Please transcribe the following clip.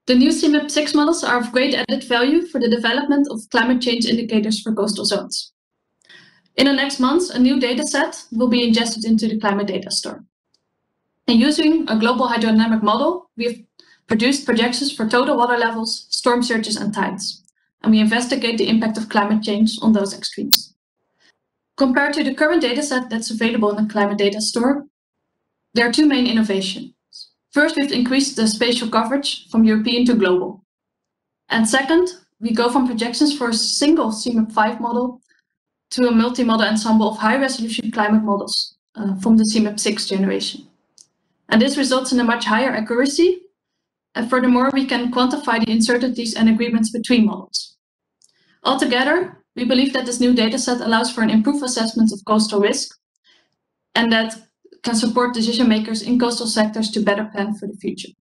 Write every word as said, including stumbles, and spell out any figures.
The new C M A P six models are of great added value for the development of climate change indicators for coastal zones. In the next months, a new dataset will be ingested into the Climate Data Store. And using a global hydrodynamic model, we have produced projections for total water levels, storm surges, and tides. And we investigate the impact of climate change on those extremes. Compared to the current dataset that's available in the Climate Data Store, there are two main innovations. First, we've increased the spatial coverage from European to global. And second, we go from projections for a single C M A P five model to a multi-model ensemble of high-resolution climate models uh, from the C M A P six generation. And this results in a much higher accuracy. And furthermore, we can quantify the uncertainties and agreements between models. Altogether, we believe that this new dataset allows for an improved assessment of coastal risk and that can support decision makers in coastal sectors to better plan for the future.